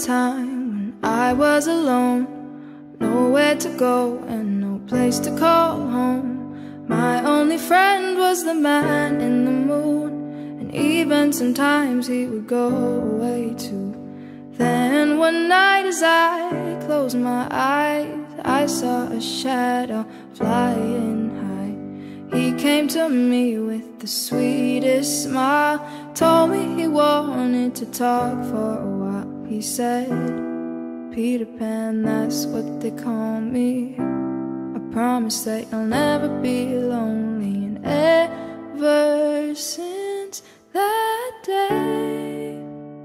time when I was alone, nowhere to go and no place to call home. My only friend was the man in the moon, and even sometimes he would go away too. Then one night as I closed my eyes, I saw a shadow flying high. He came to me with the sweetest smile, told me he wanted to talk for a while. He said, "Peter Pan, that's what they call me. I promise that you'll never be lonely." And ever since that day,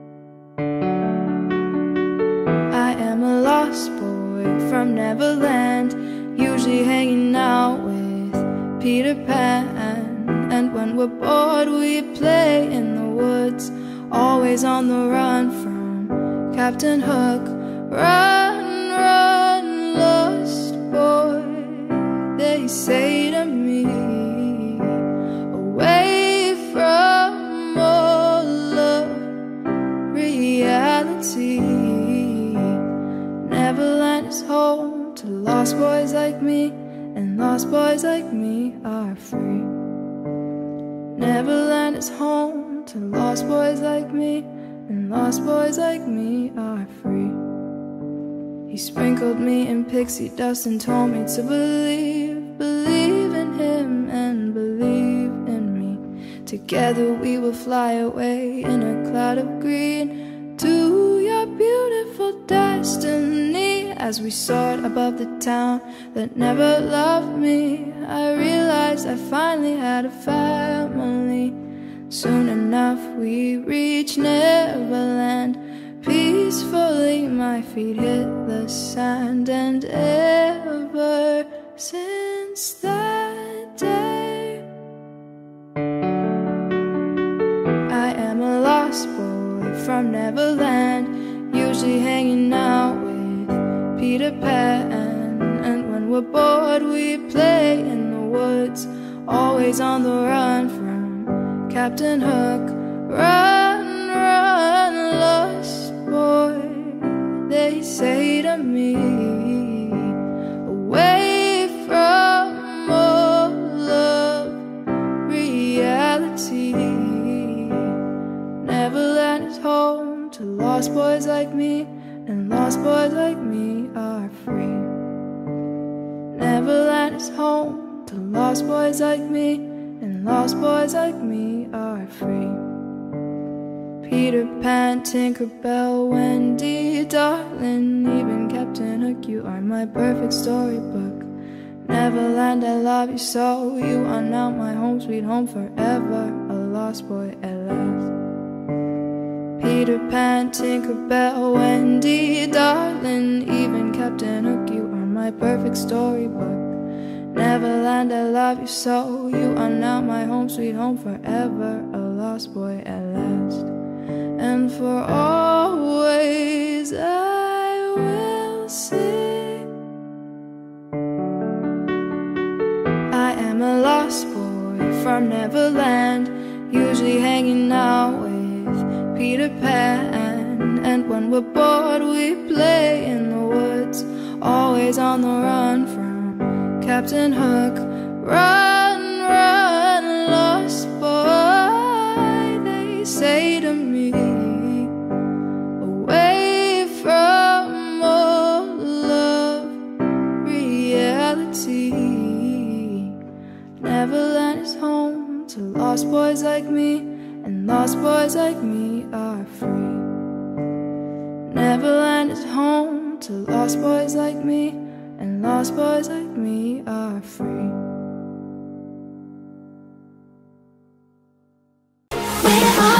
I am a lost boy from Neverland, usually hanging out with Peter Pan. And when we're bored we play in the woods, always on the run from Captain Hook. Run, run, lost boy, they say to me, away from all of reality. Neverland is home to lost boys like me, and lost boys like me are free. Neverland is home to lost boys like me, and lost boys like me are free. He sprinkled me in pixie dust and told me to believe in him and believe in me. Together we will fly away in a cloud of green to your beautiful destiny. As we soared above the town that never loved me, I realized I finally had a family. Soon enough we reached Neverland. Peacefully my feet hit the sand, and ever since that day, I am a lost boy from Neverland, usually hanging out with Peter Pan. And when we're bored we play in the woods, always on the run from Captain Hook. Run, run, lost boy, they say to me, away from all of reality. Neverland is home to lost boys like me, and lost boys like me are free. Neverland is home to lost boys like me, and lost boys like me are free. Peter Pan, Tinkerbell, Wendy, darling, even Captain Hook, you are my perfect storybook. Neverland, I love you so, you are now my home, sweet home forever, a lost boy at last. Peter Pan, Tinkerbell, Wendy, darling, even Captain Hook, you are my perfect storybook. Neverland, I love you so, you are now my home, sweet home forever, a lost boy at last. And for always I will sing, I am a lost boy from Neverland, usually hanging out with Peter Pan. And when we're bored we play in the woods, always on the run from Captain Hook. Run, run, lost boy, they say to me, away from all of reality. Neverland is home to lost boys like me, and lost boys like me are free. Neverland is home to lost boys like me, and lost boys like me are free. We are